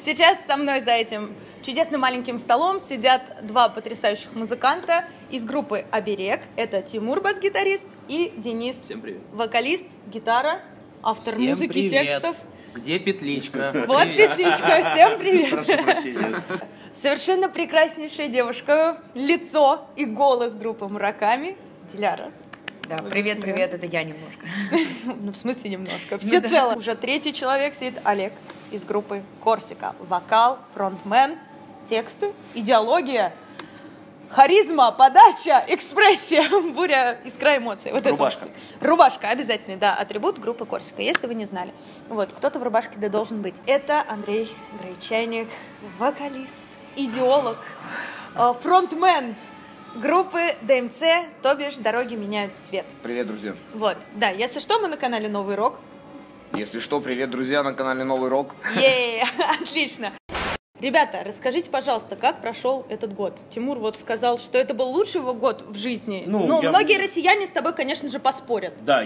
Сейчас со мной за этим чудесным маленьким столом сидят два потрясающих музыканта из группы «Оберег». Это Тимур, бас-гитарист, и Денис, вокалист, гитара, автор Всем музыки, привет. текстов. Где петличка? Вот петличка, всем привет. Прошу прощения. Совершенно прекраснейшая девушка, лицо и голос группы Мураками, Диляра. Да, привет, это я немножко. Ну, в смысле немножко, всецело. Уже третий человек сидит, Олег из группы Корсика. Вокал, фронтмен, тексты, идеология, харизма, подача, экспрессия, буря, искра эмоций. Вот Рубашка. Это рубашка, обязательный, да, атрибут группы Корсика, если вы не знали. Вот, кто-то в рубашке да должен быть. Это Андрей Гречайник, вокалист, идеолог, фронтмен группы ДМЦ, то бишь «Дороги меняют цвет». Привет, друзья. Вот, да, если что, мы на канале «Новый рок». Если что, привет, друзья, на канале Новый Рок. Отлично. Ребята, расскажите, пожалуйста, как прошел этот год? Тимур вот сказал, что это был лучший его год в жизни. Многие россияне с тобой, конечно же, поспорят. Да,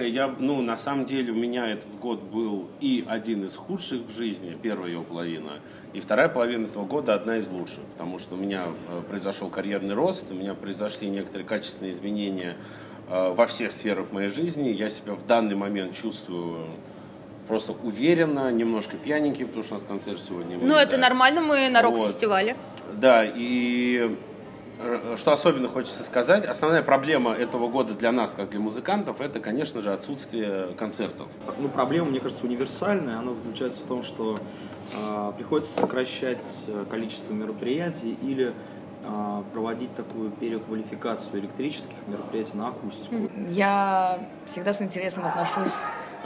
на самом деле у меня этот год был и один из худших в жизни, первая его половина, и вторая половина этого года одна из лучших, потому что у меня произошел карьерный рост, у меня произошли некоторые качественные изменения во всех сферах моей жизни. Я себя в данный момент чувствую просто уверенно, немножко пьяненький, потому что у нас концерт сегодня. Ну, это нормально, мы на рок-фестивале. Да, и что особенно хочется сказать, основная проблема этого года для нас, как для музыкантов, это, конечно же, отсутствие концертов. Ну, проблема, мне кажется, универсальная. Она заключается в том, что приходится сокращать количество мероприятий или проводить такую переквалификацию электрических мероприятий на акустику. Я всегда с интересом отношусь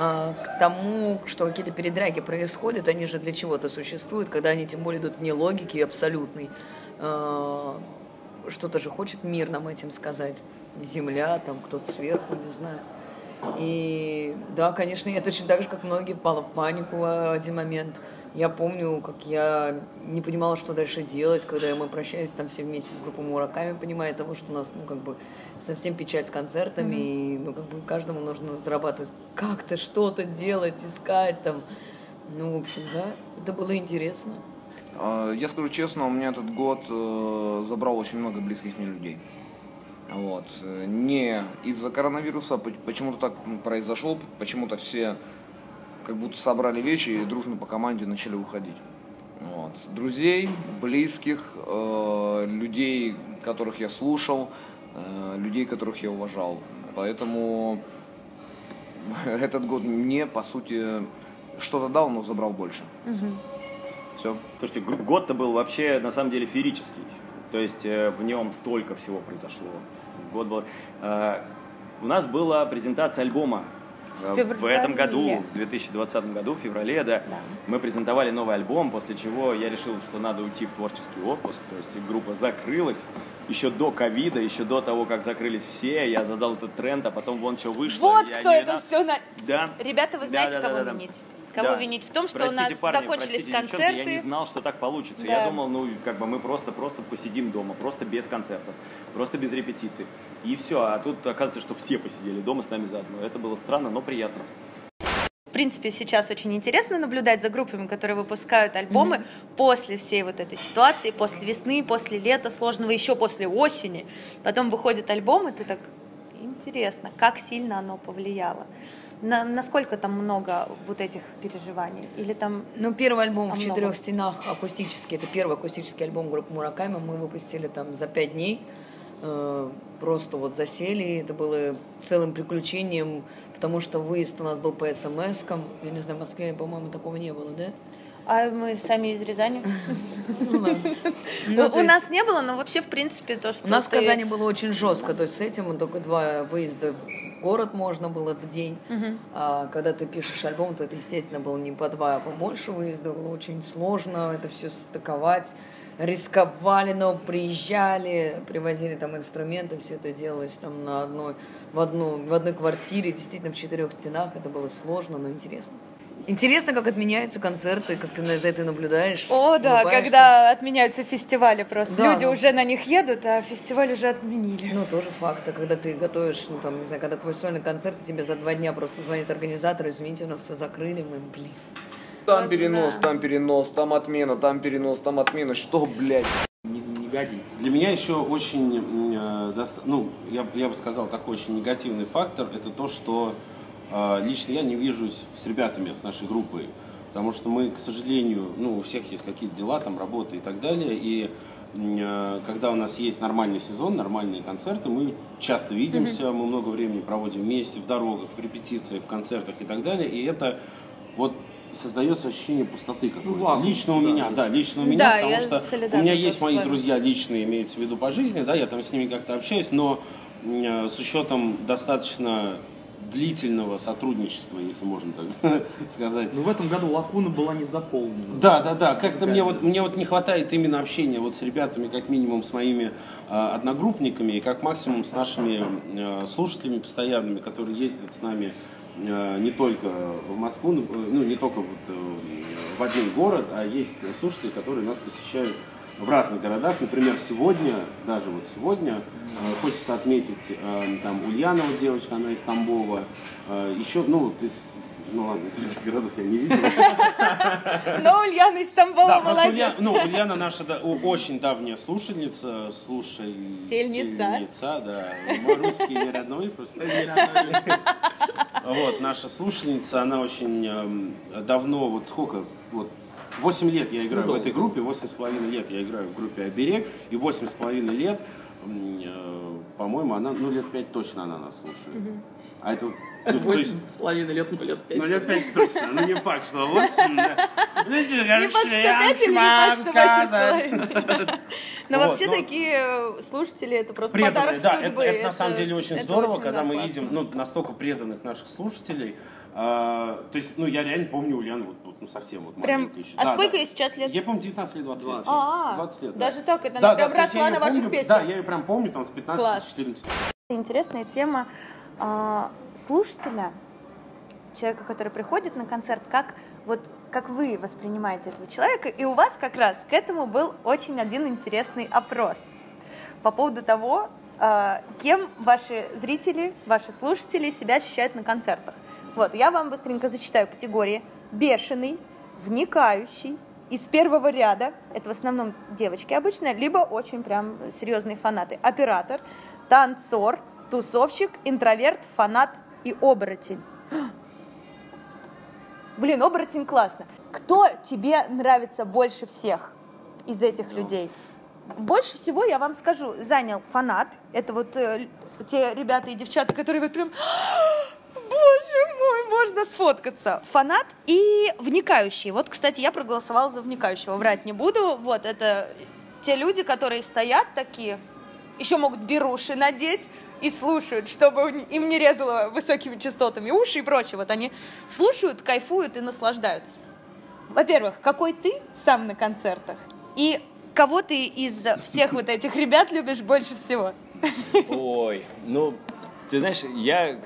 к тому, что какие-то передряги происходят, они же для чего-то существуют, когда они тем более идут вне логики абсолютной. Что-то же хочет мир нам этим сказать. Земля, там кто-то сверху, не знаю. И да, конечно, я точно так же, как многие, впала в панику в один момент. Я помню, как я не понимала, что дальше делать, когда мы прощались там все вместе с группой Мураками, понимая того, что у нас, совсем печать с концертами, и, каждому нужно зарабатывать как-то, что-то делать, искать там. В общем, да, это было интересно. Я скажу честно, у меня этот год забрал очень много близких мне людей. Вот. Не из-за коронавируса, почему-то так произошло, почему-то все как будто собрали вещи и дружно по команде начали уходить. Вот. Друзей, близких, людей, которых я слушал, людей, которых я уважал. Поэтому этот год мне, по сути, что-то дал, но забрал больше. Все. Слушайте, год-то был вообще, на самом деле, феерический. То есть в нем столько всего произошло. Год был... У нас была презентация альбома. В этом году, в 2020 году, в феврале, да, мы презентовали новый альбом, после чего я решил, что надо уйти в творческий отпуск. То есть группа закрылась еще до ковида, еще до того, как закрылись все. Я задал этот тренд, а потом вон что вышло. Вот кто это все... Да. Ребята, вы знаете, кого винить? Кого винить в том, что у нас закончились концерты. Я не знал, что так получится. Да. Я думал, мы просто посидим дома, просто без концертов, просто без репетиций. И все. А тут оказывается, что все посидели дома с нами заодно. Это было странно, но приятно. В принципе, сейчас очень интересно наблюдать за группами, которые выпускают альбомы после всей вот этой ситуации, после весны, после лета сложного, еще после осени. Потом выходит альбом, и ты так, интересно, как сильно оно повлияло. Насколько там много вот этих переживаний? Или там... Первый альбом «В четырех стенах» акустический, это первый акустический альбом группы Мураками, мы выпустили там за 5 дней. Просто засели, это было целым приключением, потому что выезд у нас был по СМС-кам. Я не знаю, в Москве, по-моему, такого не было, да? А мы сами из Рязани. У нас не было, но вообще, в принципе, то, что... У нас в Казани было очень жестко, то есть с этим только 2 выезда в город можно было в день. А когда ты пишешь альбом, то это, естественно, было не по 2, а побольше выездов, было очень сложно это все стыковать. Рисковали, но приезжали, привозили там инструменты, все это делалось там в одной квартире, действительно в 4 стенах. Это было сложно, но интересно. Интересно, как отменяются концерты, как ты за это наблюдаешь. О, да, улыбаешься. Когда отменяются фестивали просто. Да, люди уже на них едут, а фестиваль уже отменили. Тоже факт. А когда ты готовишь, не знаю, когда твой сольный концерт, тебе за 2 дня просто звонит организатор, извините, у нас все закрыли, Там перенос, там отмена, что, блядь? Не годится. Для меня еще очень, я бы сказал, такой очень негативный фактор, это то, что лично я не вижусь с ребятами, с нашей группой, потому что мы, к сожалению, у всех есть какие-то дела, там, работа и так далее, и когда у нас есть нормальный сезон, нормальные концерты, мы часто видимся, мы много времени проводим вместе, в дорогах, в репетициях, в концертах и так далее, и это вот создается ощущение пустоты какой-то. Лично у меня, потому что у меня есть мои друзья личные, имеется в виду по жизни, да, я там с ними как-то общаюсь, но с учетом достаточно длительного сотрудничества, если можно так сказать. Но в этом году лакуна была не заполнена. Да. Как-то мне не хватает именно общения с ребятами, как минимум с моими одногруппниками, и как максимум с нашими слушателями постоянными, которые ездят с нами не только в Москву, не только в один город, а есть слушатели, которые нас посещают в разных городах. Например, сегодня, хочется отметить, там Ульянова девочка, она из Тамбова, еще, ладно, из других городов я не видел. Но Ульяна из Тамбова молодец. Ульяна наша очень давняя слушательница, Тельница, да, мой русский не родной, просто не родной. Вот, наша слушательница, она очень давно, 8 лет я играю в этой группе, 8,5 лет я играю в группе «Оберег», и 8,5 лет, по-моему, она, лет 5 точно она нас слушает. А это... 8,5 лет, лет 5. Лет 5 точно, не факт, что 8. Не факт, что 5 или не факт, что 8,5. Но вообще такие слушатели, это просто подарок судьбы. Это на самом деле очень здорово, когда мы видим настолько преданных наших слушателей. То есть, я реально помню Ульяну совсем маленькой еще. А сколько ей сейчас лет? Ей, по-моему, 19 лет, 20 лет. 20 лет, даже так, это она прям росла на ваших песнях. Да, я ее прям помню, там, с 15-14. Интересная тема слушателя, человека, который приходит на концерт, как вы воспринимаете этого человека, и у вас как раз к этому был очень один интересный опрос по поводу того, кем ваши зрители, ваши слушатели себя ощущают на концертах. Я вам быстренько зачитаю категории: бешеный, вникающий, из первого ряда, это в основном девочки обычно, либо очень прям серьезные фанаты, оператор, танцор, тусовщик, интроверт, фанат и оборотень. Блин, оборотень классно. Кто тебе нравится больше всех из этих людей? Больше всего, я вам скажу, занял фанат. Это те ребята и девчата, которые прям... Боже мой, можно сфоткаться. Фанат и вникающий. Кстати, я проголосовала за вникающего, врать не буду. Это те люди, которые стоят такие, еще могут беруши надеть и слушают, чтобы им не резало высокими частотами уши и прочее. Они слушают, кайфуют и наслаждаются. Во-первых, какой ты сам на концертах? И кого ты из всех этих ребят любишь больше всего? Ой, ты знаешь, я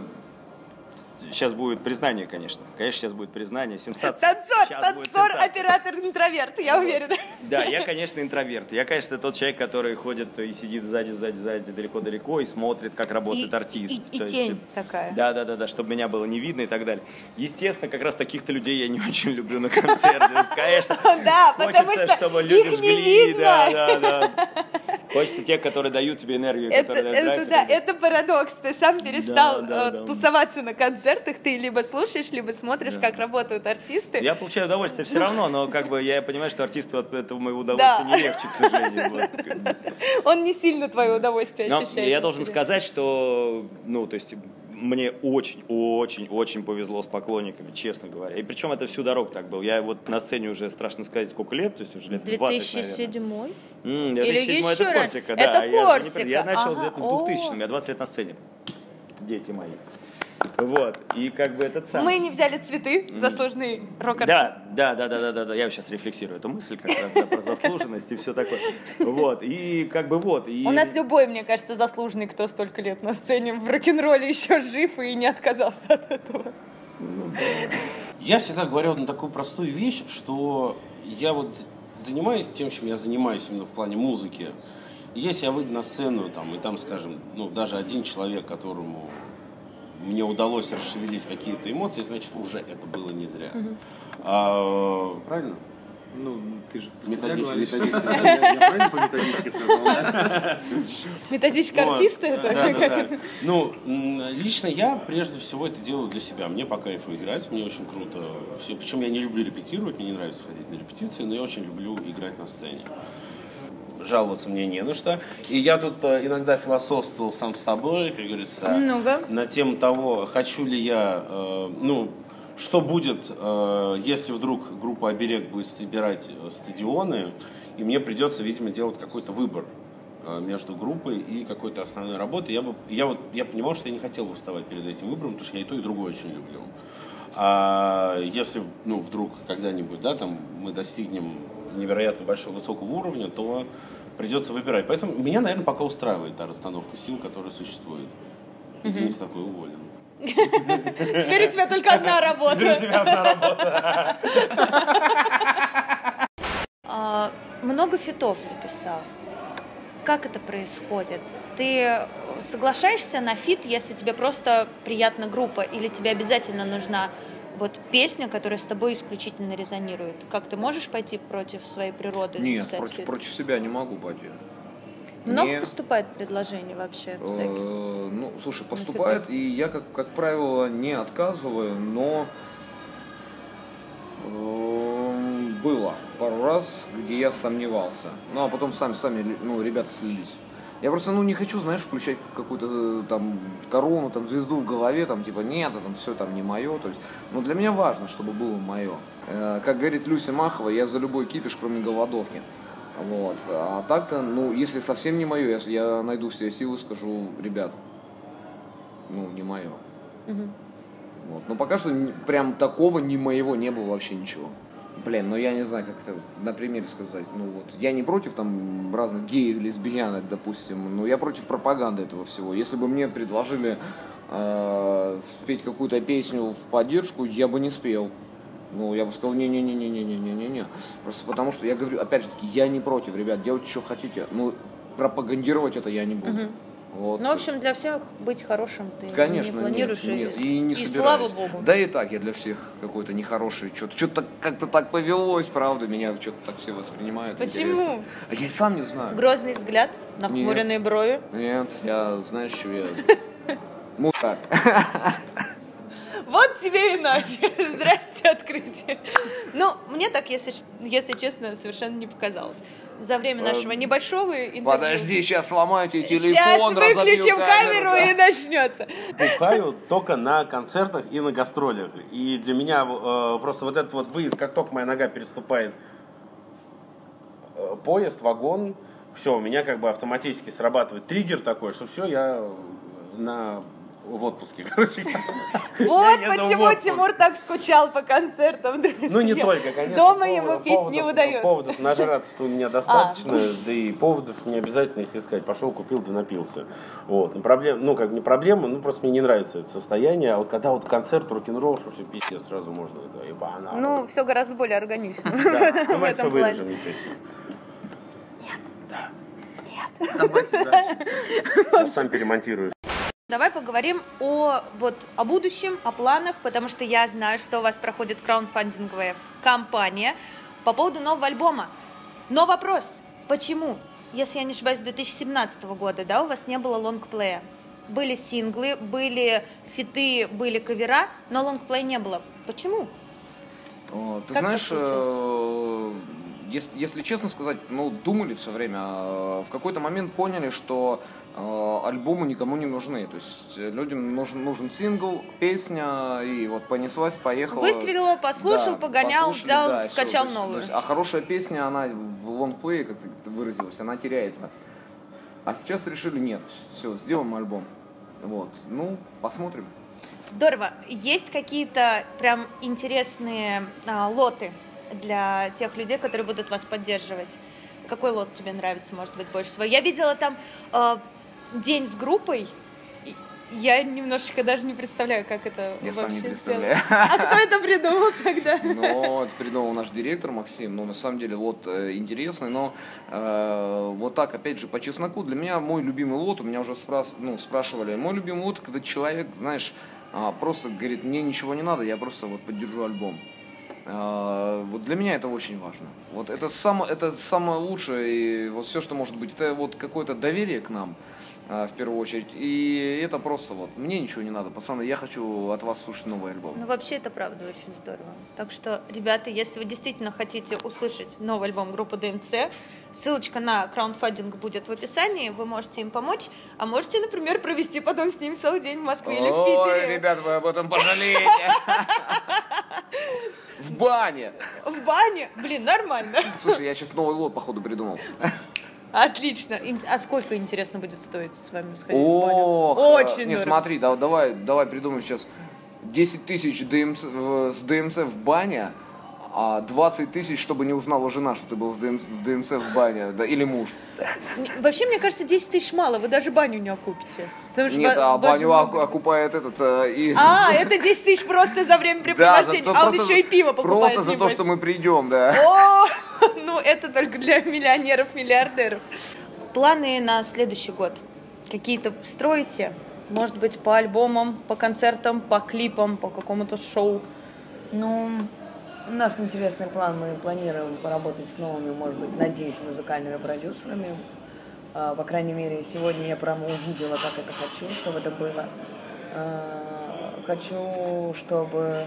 Сейчас будет признание, конечно. Конечно, сейчас будет признание, сенсация. Танцор, оператор, интроверт, я уверена. Да, я, конечно, интроверт. Я, конечно, тот человек, который ходит и сидит сзади, далеко-далеко и смотрит, как работает артист. И тень такая. Да, чтобы меня было не видно и так далее. Естественно, как раз таких-то людей я не очень люблю на концерте. Конечно, хочется, чтобы люди жгли. Да. Хочется тех, которые дают тебе энергию. Это парадокс. Ты сам перестал тусоваться на концертах, ты либо слушаешь, либо смотришь, как работают артисты. Я получаю удовольствие все равно, но я понимаю, что артисту от этого моего удовольствия не легче, к сожалению. Он не сильно твое удовольствие ощущает. Я должен сказать, что, мне очень повезло с поклонниками, честно говоря. И причем это всю дорогу так было. Я на сцене уже, страшно сказать, сколько лет, то есть уже лет 20, 2007? Или еще это Корсика. Это Корсика. Я начал где-то в 2000-м, я 20 лет на сцене. Дети мои. И этот самый... Мы не взяли цветы, заслуженный рок-артист. Да, я сейчас рефлексирую эту мысль как раз, про заслуженность и все такое. И У нас любой, мне кажется, заслуженный, кто столько лет на сцене в рок-н-ролле еще жив и не отказался от этого. Я всегда говорю одну такую простую вещь, что я занимаюсь тем, чем я занимаюсь именно в плане музыки. И если я выйду на сцену, и там, скажем, даже один человек, которому мне удалось расшевелить какие-то эмоции, значит, уже это было не зря. Правильно? Ну, ты же Методичка. Я правильно по методичке сказал, да? Методичка Вот. артиста это? Да. Ну, лично я прежде всего это делаю для себя. Мне по кайфу играть, мне очень круто. Причем я не люблю репетировать, мне не нравится ходить на репетиции, но я очень люблю играть на сцене. Жаловаться мне не на что. И я тут иногда философствовал сам с собой, как говорится, на тему того, хочу ли я, что будет, если вдруг группа «Оберег» будет собирать стадионы, и мне придется, видимо, делать какой-то выбор между группой и какой-то основной работой. Я понимал, что я не хотел бы вставать перед этим выбором, потому что я и то, и другое очень люблю. А если вдруг когда-нибудь мы достигнем невероятно большого высокого уровня, то придется выбирать. Поэтому меня, наверное, пока устраивает та расстановка сил, которая существует. И Денис такой уволен. Теперь у тебя только одна работа. Много фитов записал. Как это происходит? Ты соглашаешься на фит, если тебе просто приятна группа, или тебе обязательно нужна песня, которая с тобой исключительно резонирует? Как ты можешь пойти против своей природы? Нет, против себя не могу пойти. Много поступает предложений вообще всяких? Слушай, поступает, и я, как правило, не отказываю, но было пару раз, где я сомневался. А потом сами ребята слились. Я просто, не хочу, включать какую-то корону, звезду в голове, нет, это все не мое. То есть, для меня важно, чтобы было мое. Как говорит Люся Махова, я за любой кипиш, кроме голодовки. Вот. А так-то, если совсем не мое, если я найду в себе силы, скажу, ребят, не мое. Вот. Но пока что прям такого не моего не было вообще ничего. Я не знаю, как это на примере сказать. Я не против разных геев, лесбиянок, допустим, но я против пропаганды этого всего. Если бы мне предложили спеть какую-то песню в поддержку, я бы не спел. Я бы сказал, не-не-не-не-не-не-не-не. Просто потому что, я говорю, опять же таки, я не против, ребят, делайте, что хотите. Пропагандировать это я не буду. Вот. В общем, для всех быть хорошим ты конечно, не планируешь, нет, и не и собираюсь. слава богу. Да и так я для всех какой-то нехороший. Что-то как-то так повелось, правда, меня что-то так все воспринимают. Почему? Интересно. А я сам не знаю. Грозный взгляд, нахмуренные брови. Нет, знаешь, что я... Мудак. Вот тебе и Надя. Здрасте, открытие. Мне так, если честно, совершенно не показалось. За время нашего небольшого интервью. Подожди, сейчас сломаю тебе телефон, сейчас выключим камеру да. и начнется. Бухаю только на концертах и на гастролях. И для меня просто этот выезд, как только моя нога переступает поезд, вагон, все, у меня автоматически срабатывает триггер такой, что все, я в отпуске, короче. Вот почему Тимур так скучал по концертам, друзья. Не только, конечно. Дома ему пить не удается. Поводов нажраться-то у меня достаточно, да и поводов не обязательно их искать. Пошел, купил, да напился. Вот. Не проблема, просто мне не нравится это состояние. А когда концерт, рок-н-ролл, что все пиздец, сразу можно это, все гораздо более органично. Да, мы все вырежем, естественно. Нет. Давайте дальше. Сам перемонтирую. Давай поговорим о будущем, о планах, потому что я знаю, что у вас проходит краундфандинговая кампания по поводу нового альбома. Но вопрос, почему? Если я не ошибаюсь, с 2017 года, у вас не было лонгплея. Были синглы, были фиты, были кавера, но лонгплея не было. Почему? Ты как знаешь, если честно сказать, думали все время, в какой-то момент поняли, что альбомы никому не нужны. То есть людям нужен сингл, песня, и понеслась, поехала. Выстрелила, послушал, погонял, взял, скачал новую. А хорошая песня, она в лонгплее, как ты выразилась, она теряется. А сейчас решили, нет, все, сделаем альбом. Посмотрим. Здорово. Есть какие-то прям интересные лоты для тех людей, которые будут вас поддерживать? Какой лот тебе нравится, может быть, больше всего? Я видела там день с группой. Я немножечко даже не представляю, как это я вообще сам не представляю. А кто это придумал тогда? Это придумал наш директор Максим. На самом деле лот интересный, но так, опять же, по чесноку, для меня мой любимый лот, у меня уже спрашивали, мой любимый лот, когда человек, знаешь, просто говорит, мне ничего не надо, я просто поддержу альбом. Вот для меня это очень важно. Вот это самое лучшее, и вот все, что может быть, это вот какое-то доверие к нам, в первую очередь. И это просто вот, мне ничего не надо, пацаны, я хочу от вас слушать новый альбом. Ну, вообще, это правда очень здорово. Так что, ребята, если вы действительно хотите услышать новый альбом группы ДМЦ, ссылочка на краундфандинг будет в описании, вы можете им помочь, а можете, например, провести потом с ними целый день в Москве или в Питере. Ой, ребят, вы об этом пожалеете. В бане. В бане? Блин, нормально. Слушай, я сейчас новый лот, походу, придумал. Отлично. А сколько, интересно, будет стоить с вами сходить в баню? Ох, Очень не, дорого. смотри, давай придумаем сейчас 10 тысяч с ДМЦ в бане, а 20 тысяч, чтобы не узнала жена, что ты был в ДМЦ в бане, да, или муж. Вообще, мне кажется, 10 тысяч мало, вы даже баню не окупите. Потому что Нет, а баню много. окупает этот... и... А, это 10 тысяч просто за время препровождения, а он еще и пиво покупает. Просто за то, небось. что мы придем, да. О, ну это только для миллионеров, миллиардеров. Планы на следующий год какие-то строите? Может быть, по альбомам, по концертам, по клипам, по какому-то шоу? Ну, у нас интересный план. Мы планируем поработать с новыми, может быть, надеюсь, музыкальными продюсерами. По крайней мере, сегодня я прямо увидела, как это хочу, чтобы это было. Хочу, чтобы,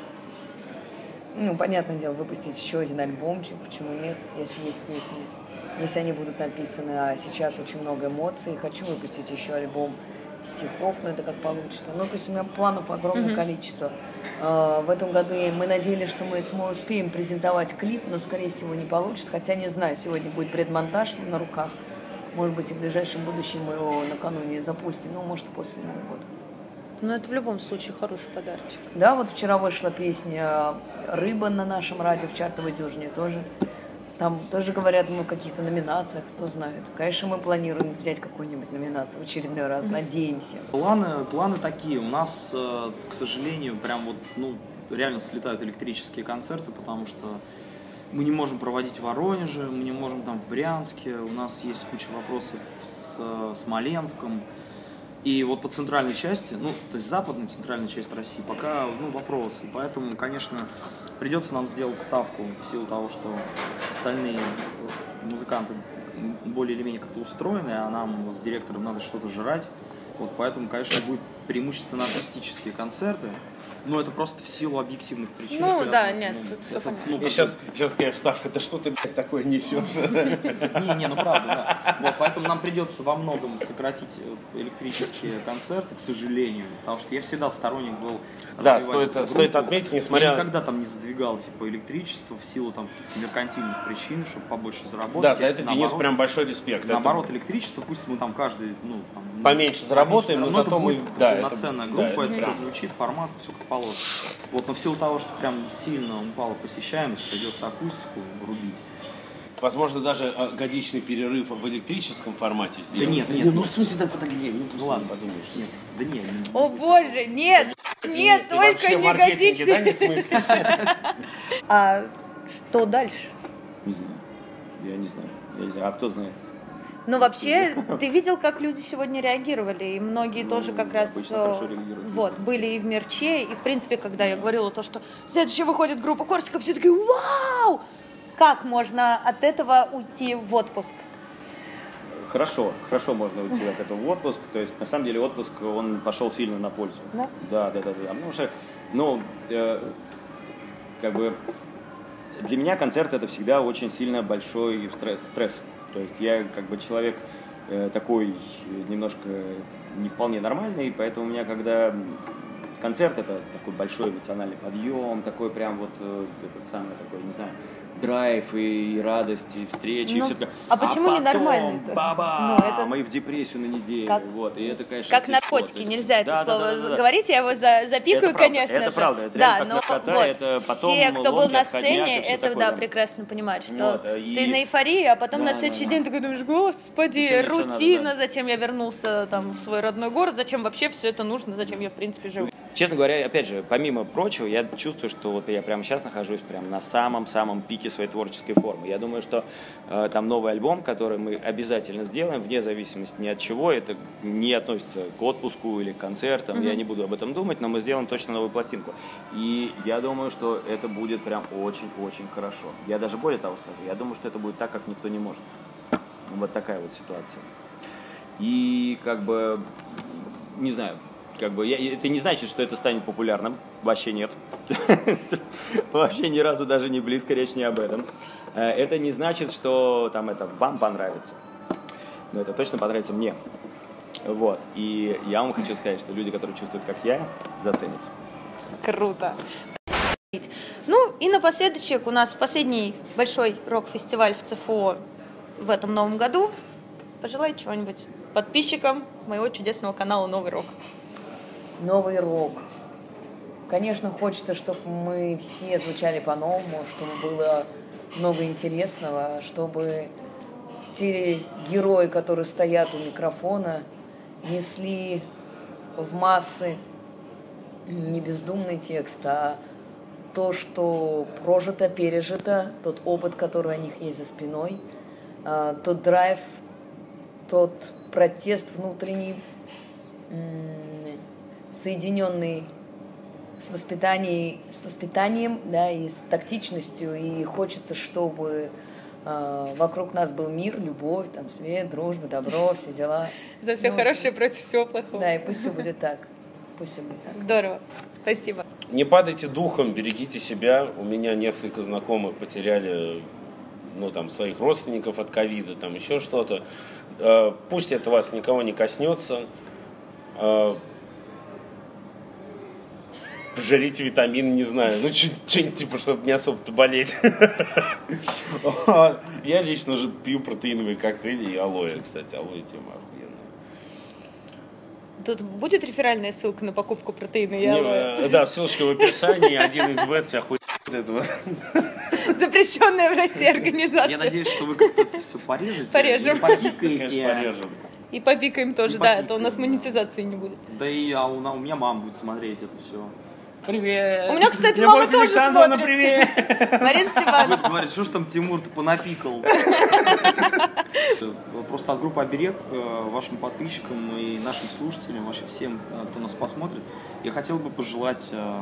ну, понятное дело, выпустить еще один альбомчик, почему нет, если есть песни, если они будут написаны, а сейчас очень много эмоций. Хочу выпустить еще альбом стихов, но это как получится. Ну, то есть у меня планов огромное количество. В этом году мы надеялись, что мы успеем презентовать клип, но, скорее всего, не получится. Хотя, не знаю, сегодня будет предмонтаж на руках. Может быть, и в ближайшем будущем мы его накануне запустим. Ну, может, и после Нового года. Ну, это в любом случае хороший подарочек. Да, вот вчера вышла песня «Рыба» на нашем радио в чартовой дюжине тоже. Там тоже говорят, ну, в каких-то номинациях, кто знает. Конечно, мы планируем взять какую-нибудь номинацию в очередной раз, надеемся. Планы такие. У нас, к сожалению, прям вот, ну, реально слетают электрические концерты, потому что мы не можем проводить в Воронеже, мы не можем там в Брянске. У нас есть куча вопросов с Смоленском. И вот по центральной части, ну, то есть западная центральная часть России, пока, ну, вопросы. Поэтому, конечно, придется нам сделать ставку в силу того, что остальные музыканты более или менее как-то устроены, а нам с директором надо что-то жрать. Вот поэтому, конечно, будет преимущественно акустические концерты. Но это просто в силу объективных причин. Ну, связано. да, нет, тут все понятно. Ну, И сейчас такая вставка, да что ты, блядь, такое несешь? ну правда, да. Вот, поэтому нам придется во многом сократить электрические концерты, к сожалению. Потому что я всегда сторонник был. Да, стоит отметить, несмотря... Я никогда там не задвигал типа электричество в силу там меркантильных причин, чтобы побольше заработать. Да, за это Денис прям большой респект. Наоборот, электричество, пусть мы там каждый, ну, там, поменьше заработаем, но зато мы... Да, полноценная группа, это это звучит, формат, все как положено. Вот, но в силу того, что прям сильно упала посещаемость, придется акустику рубить. Возможно, даже годичный перерыв в электрическом формате сделать. Да нет. Ну, в смысле, так подогрей. Ну, ладно, подумаешь. Нет, да нет. О боже, нет, Денис, ты только вообще не в маркетинге, да, не годичный. смыслишь? А что дальше? Не знаю. Я не знаю. А кто знает? Ну, вообще, ты видел, как люди сегодня реагировали, и многие тоже как раз хорошо реагируют. вот, были и в мерче, и, в принципе, когда я говорила то, что следующая выходит группа Корсика, все такие «Вау!» Как можно от этого уйти в отпуск? Хорошо можно уйти от этого в отпуск. То есть, на самом деле, отпуск, он пошел сильно на пользу. Да? Да. Потому что, ну, как бы, для меня концерт это всегда очень сильно большой стресс. То есть, я как бы человек такой немножко не вполне нормальный, поэтому у меня, когда концерт, это такой большой эмоциональный подъем, такой прям вот этот самый такой, не знаю, драйв и радость, и встречи, и все такое. А почему не потом, нормальный-то? Баба! Мы в депрессию на неделю. Как? Вот, и это, конечно, Как тяжело. наркотики, То есть, нельзя это да, слово да. говорить, я его запикаю, Это правда, конечно это же. правда, это да, реально но как наркота, вот, это потом все, кто был ломки, на отходняк сцене, и всё это такое, да, да. прекрасно понимают, что Вот, и- ты на эйфории, а потом Да, на следующий да. день такой думаешь, господи, Ничего не рутина, надо, да. зачем я вернулся там в свой родной город, зачем вообще все это нужно, зачем я в принципе живу. честно говоря, опять же, помимо прочего, я чувствую, что вот я прямо сейчас нахожусь прямо на самом-самом пике своей творческой формы. Я думаю, что там новый альбом, который мы обязательно сделаем, вне зависимости ни от чего, это не относится к отпуску или к концертам, я не буду об этом думать, но мы сделаем точно новую пластинку. И я думаю, что это будет прям очень-очень хорошо. Я даже более того скажу, я думаю, что это будет так, как никто не может. Вот такая вот ситуация. И как бы, не знаю, как бы это не значит, что это станет популярным. Вообще нет. Вообще ни разу даже не близко речь не об этом. Это не значит, что там это вам понравится. Но это точно понравится мне. Вот. И я вам хочу сказать, что люди, которые чувствуют, как я, заценят. Круто. Ну и напоследочек у нас последний большой рок-фестиваль в ЦФО в этом новом году. Пожелайте чего-нибудь подписчикам моего чудесного канала «Новый рок». Новый рок. Конечно, хочется, чтобы мы все звучали по-новому, чтобы было много интересного, чтобы те герои, которые стоят у микрофона, несли в массы не бездумный текст, а то, что прожито, пережито, тот опыт, который у них есть за спиной, тот драйв, тот протест внутренний, соединенный с воспитанием, да, и с тактичностью. И хочется, чтобы вокруг нас был мир, любовь, там, свет, дружба, добро, все дела. За все хорошее против всего плохого. Да, и пусть все будет так. Пусть все будет так. Здорово. Спасибо. Не падайте духом, берегите себя. У меня несколько знакомых потеряли, ну, там, своих родственников от ковида, там, еще что-то. Пусть это вас никого не коснется. Пожалите витамин, не знаю. Ну, что-нибудь типа, чтобы не особо-то болеть. Я лично уже пью протеиновые коктейли и алоэ, кстати. Алоэ тема охуенная. Тут будет реферальная ссылка на покупку протеина и алоэ? Да, ссылочка в описании. 1xbet, охуенно этого. Запрещенная в России организация. Я надеюсь, что вы как-то это все порежете. Порежем. Конечно, порежем. И попикаем тоже, да, а то у нас монетизации не будет. Да и у меня мама будет смотреть это все. Привет. У меня, кстати, Любовь мама тоже Александровна, смотрит. Привет. Марина Степановна. Будет говорить, что ж там Тимур-то понапикал. Просто от группы «Оберег» вашим подписчикам и нашим слушателям, вообще всем, кто нас посмотрит, я хотел бы пожелать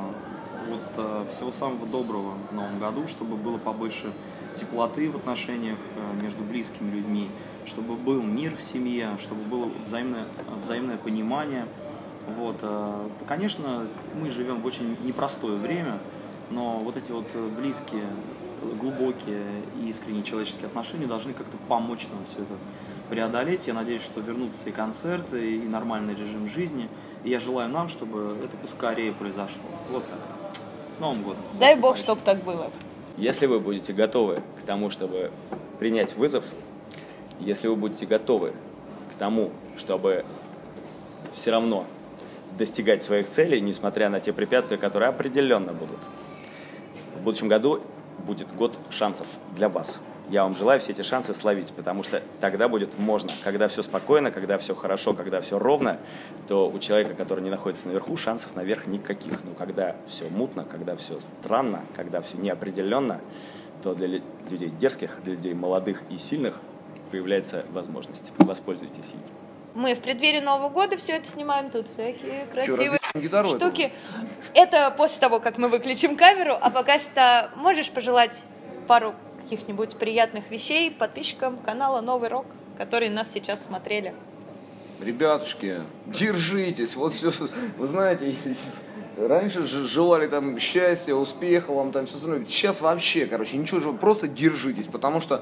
всего самого доброго в новом году, чтобы было побольше теплоты в отношениях между близкими людьми, чтобы был мир в семье, чтобы было взаимное понимание. Вот. Конечно, мы живем в очень непростое время, но вот эти вот близкие, глубокие и искренние человеческие отношения должны как-то помочь нам все это преодолеть. Я надеюсь, что вернутся и концерты, и нормальный режим жизни. И я желаю нам, чтобы это поскорее произошло. Вот так. С Новым годом! Дай Бог, чтобы так было. Если вы будете готовы к тому, чтобы принять вызов, если вы будете готовы к тому, чтобы все равно достигать своих целей, несмотря на те препятствия, которые определенно будут, в будущем году будет год шансов для вас. Я вам желаю все эти шансы словить, потому что тогда будет можно. Когда все спокойно, когда все хорошо, когда все ровно, то у человека, который не находится наверху, шансов наверх никаких. Но когда все мутно, когда все странно, когда все неопределенно, то для людей дерзких, для людей молодых и сильных появляется возможность. Воспользуйтесь ей. Мы в преддверии Нового года все это снимаем, тут всякие красивые гитару штуки. Это после того, как мы выключим камеру, а пока что можешь пожелать пару каких-нибудь приятных вещей подписчикам канала «Новый рок», которые нас сейчас смотрели. Ребятушки, держитесь, вот все, вы знаете, раньше же желали там счастья, успеха вам там все остальное, сейчас вообще, короче, ничего, просто держитесь, потому что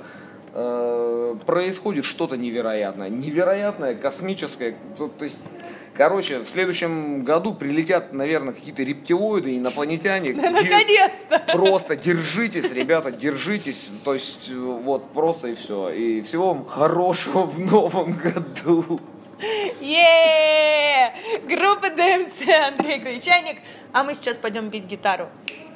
происходит что-то невероятное, космическое, то есть, короче, в следующем году прилетят, наверное, какие-то рептилоиды, инопланетяне. Да, наконец-то! Просто держитесь, ребята, держитесь, то есть, вот, просто и все. И всего вам хорошего в новом году. Группа ДМЦ, Андрей Гречаник. А мы сейчас пойдем бить гитару.